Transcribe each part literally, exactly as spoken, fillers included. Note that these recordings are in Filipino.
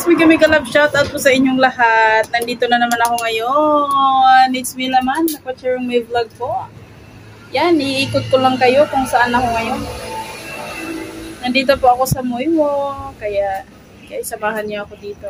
guys, mega mega love shoutout po sa inyong lahat. Nandito na naman ako ngayon. It's me naman, nakapachirong may vlog po. Yan, iikot ko lang kayo kung saan ako ngayon. Nandito po ako sa Moiwo, kaya, kaya samahan niyo ako dito.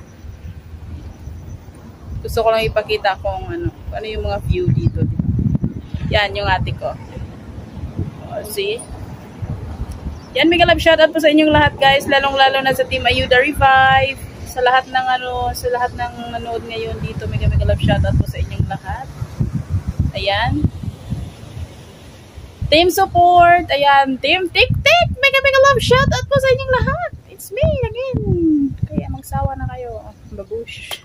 Gusto ko lang ipakita kung ano, kung ano yung mga view dito. Yan, yung ate ko. Oh, see? Yan, mega love shoutout po sa inyong lahat guys, lalong-lalo na sa Team Ayuda Revive, sa lahat ng ano, sa lahat ng nanood ngayon dito, mega mega love shoutout po sa inyong lahat. Ayan. Team support, ayan, Team Tik-Tik, mega mega love shoutout po sa inyong lahat. It's me again. Kaya magsawa na kayo, babush.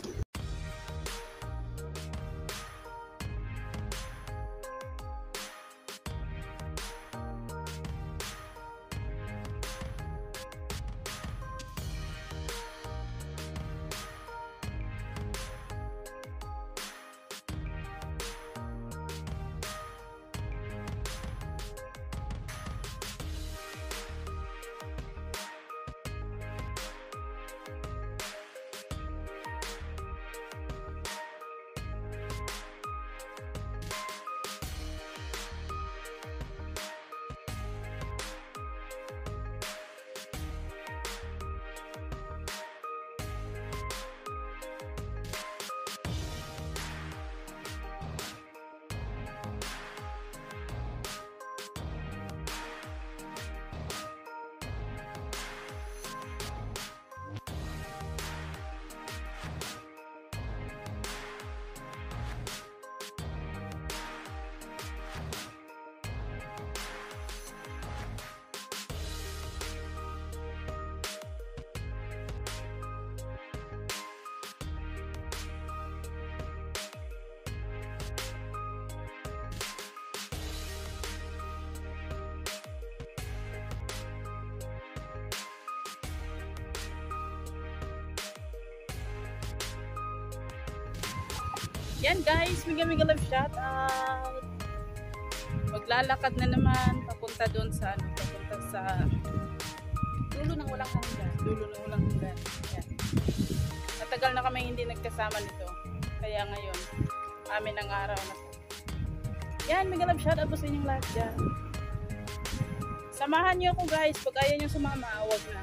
Yan guys, mega mega love shoutout. Maglalakad na naman papunta doon sa ano, papunta sa dulo ng walang hanggan, dulo ng walang hanggan. Yan. Matagal na kami hindi nagkasama nito. Kaya ngayon, amin ang araw na to. Yan, mega love shoutout po sa inyong lahat dyan. Samahan niyo ako guys, pag ayaw niyo sumama, wag na.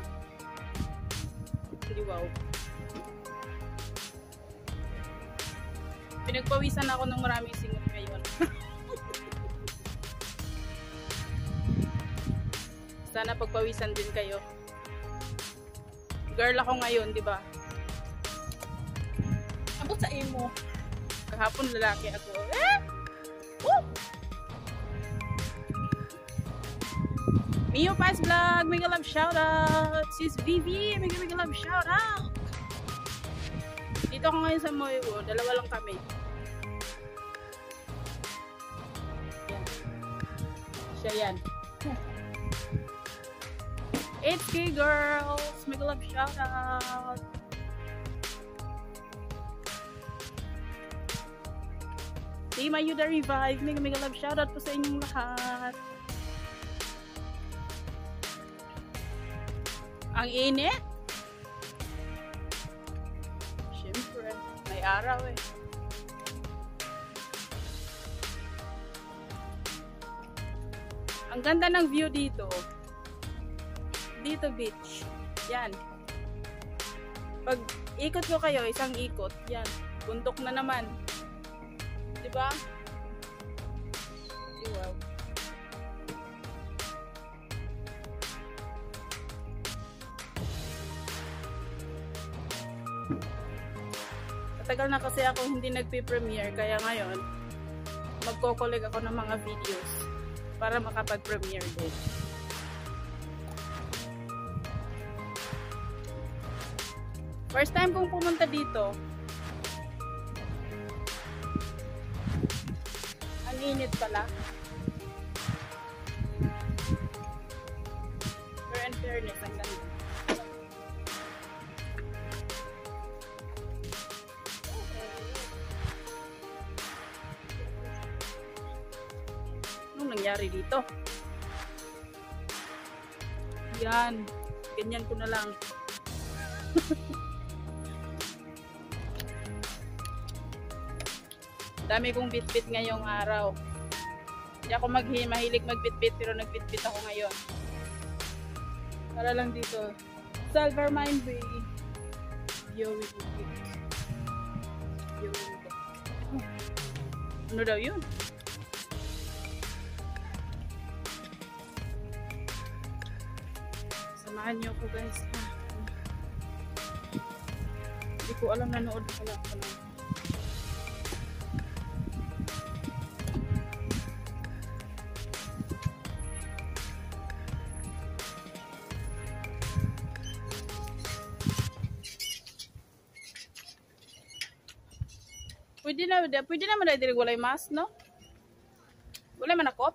Hindi wow. Pinagpawisan ako ng maraming singot ngayon. Sana pagpawisan din kayo. Girl ako ngayon, di ba? Abot sa imo. Kahapon lalaki ako. Eh! Woo! Mio Paz Vlog, mega love shoutout. Sis Vivi, mega mega love shoutout. Dito ako ngayon sa Moiwo, dalawa lang kami. Yan. Siya yan. eight K girls, mega love shoutout. Team Ayuda Revive, mega mega love shoutout po sa inyong lahat. Ang init. May araw eh. Ang ganda ng view dito. Dito beach. Yan. Pag ikot ko kayo, isang ikot. Yan. Bundok na naman. Diba? Wow. Tagal na kasi ako hindi nagpe-premiere, kaya ngayon magko-collect ako ng mga videos para makapag-premiere din. First time kong pumunta dito. Ang init pala. Pero in fairness, ang ganda. Nangyari dito. Yan. Ganyan ko na lang. Dami kong bit-bit ngayong araw. Hindi ako mag mahilig mag-bit-bit pero nag-bit-bit ako ngayon. Para lang dito. Silver Mine Bay. Yowie Bukit. Yowie Bukit. Ano daw yun? Samahan niyo ako guys ha. Hindi ko alam, nanood pala ako lang. Pwede na, pwede naman na diri walay mas, no? Walay man akop?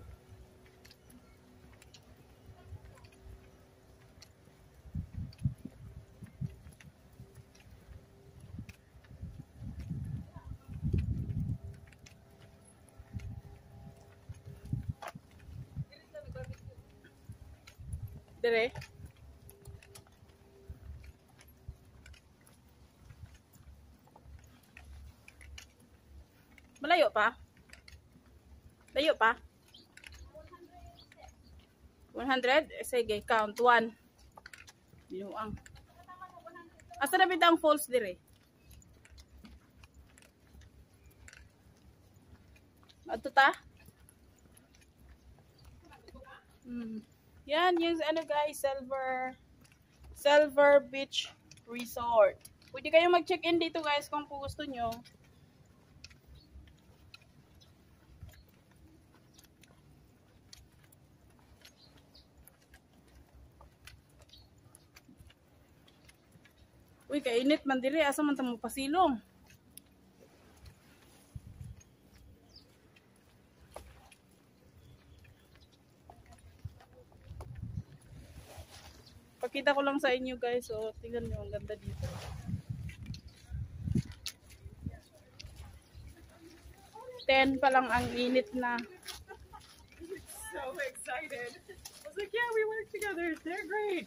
Dire? Malayo pa? Layo pa? one hundred? Sige, count. one. Binuang. Asa na bitang falls dire? Ato ta? Hmm. Yan, yung ano guys, Silver Silver Beach Resort. Pwede kayong mag-check-in dito guys kung gusto nyo. Uy, kainit man diri, asa man tamo pasilong. Pakita ko lang sa inyo guys, so tingnan niyo ang ganda dito. ten pa lang ang init na. So excited. I was like, yeah, we work together. They're great.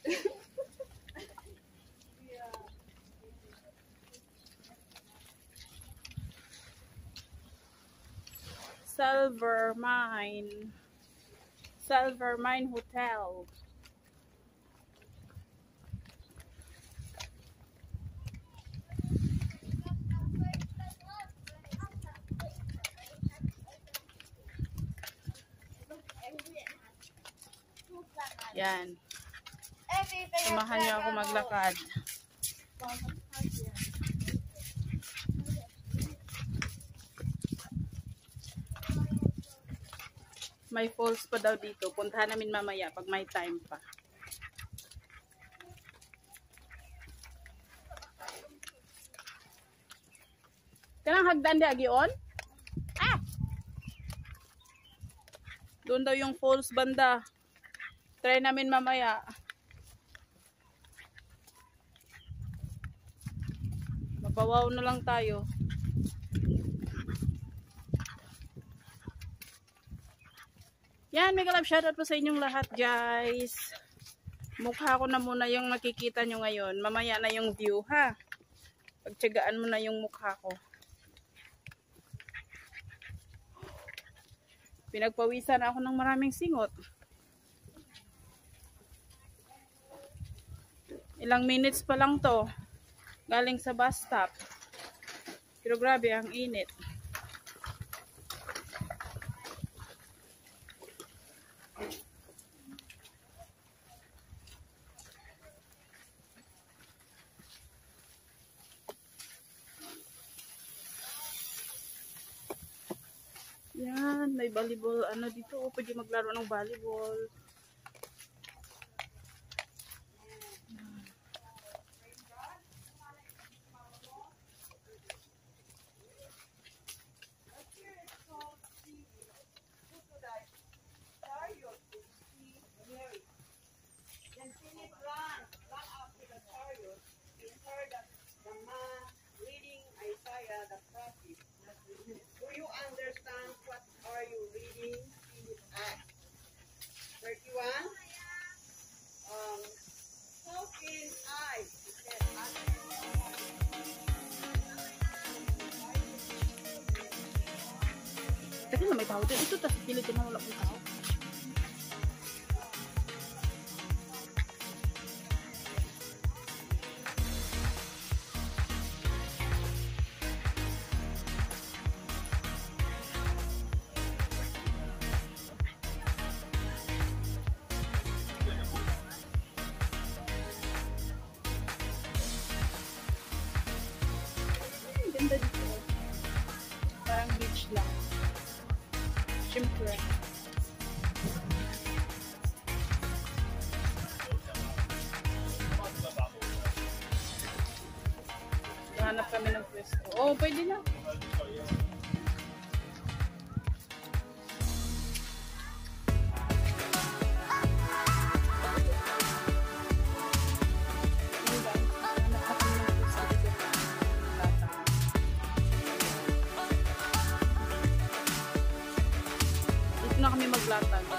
Silver Mine. Silver Mine Hotel. Yan. Samahan niyo ako maglakad. May falls pa daw dito. Puntahan namin mamaya pag may time pa. Kanang hagdan di agion? Ah! Doon daw yung falls banda. Try namin mamaya. Mabawaw na lang tayo. Yan, mega love shoutout po sa inyong lahat guys. Mukha ko na muna yung makikita nyo ngayon. Mamaya na yung view ha. Pagtsagaan mo na yung mukha ko. Pinagpawisan ako ng maraming singot. Ilang minutes pa lang to. Galing sa bus stop. Pero grabe ang init. Yan, may volleyball. Ano dito? O, pwede maglaro ng volleyball. Hindi na may tao din. Ito, tapos pilitin na wala kong tao. Ganda dito. Parang beach lang. Siyempre. Hanap kami ng pwesto. Oo, oh, pwede na. Na kami maglatag.